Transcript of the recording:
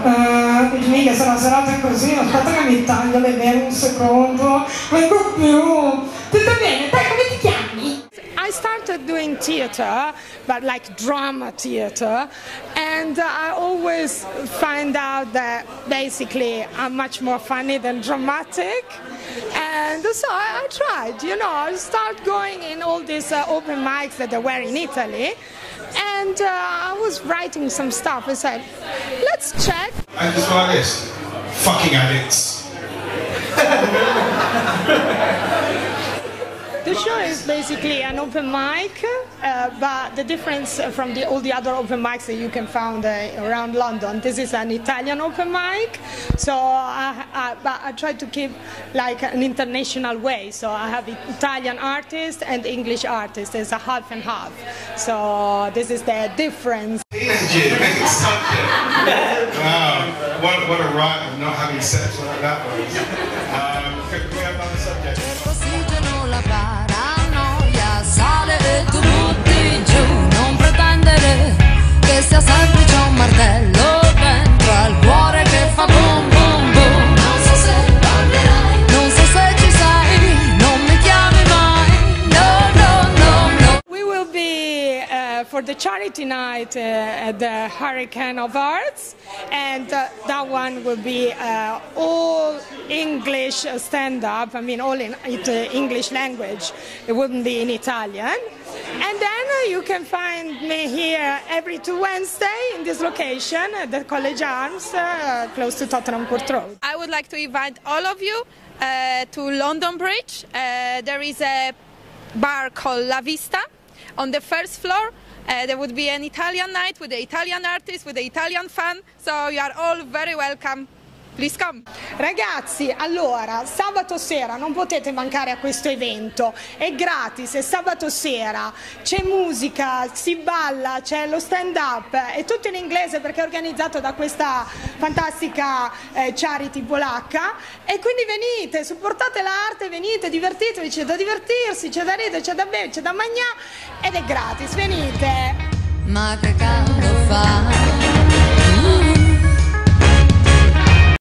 Mica se la serata è così, aspetta che mi taglio le vene un secondo, vengo più. Tutto bene, dai, come ti chiami? I started doing theater, but like drama theater, and I always find out that basically I'm much more funny than dramatic. And so I tried, you know, I start going in all these open mics that there were in Italy, and I was writing some stuff. I said, let's check. And just like this, fucking addicts. The show is basically an open mic, but the difference from all the other open mics that you can find around London, this is an Italian open mic, so but I try to keep like an international way, so I have Italian artists and English artists, there's a half and half, so this is the difference. Wow, what a right of not having sex like that was. Could we have another subject? La paranoia sale e tu butti giù, non pretendere che sia semplice un martello dentro al cuore che fa boom boom boom. Non so se parlerai, non so se ci sei, non mi chiami mai, no no no no. We will be for the charity night at the Hurricane of Arts, and that one will be all English stand-up, I mean all in English language, it wouldn't be in Italian. And then you can find me here every 2 Wednesdays in this location at the College Arms, close to Tottenham Court Road. I would like to invite all of you to London Bridge. There is a bar called La Vista on the first floor. There would be an Italian night with the Italian artists, with the Italian fan, so you are all very welcome. Please come. Ragazzi, allora, sabato sera non potete mancare a questo evento, è gratis, è sabato sera, c'è musica, si balla, c'è lo stand up, è tutto in inglese perché è organizzato da questa fantastica charity polacca, e quindi venite, supportate l'arte, venite, divertitevi, c'è da divertirsi, c'è da ridere, c'è da bere, c'è da mangiare ed è gratis, venite. Ma che caldo fa?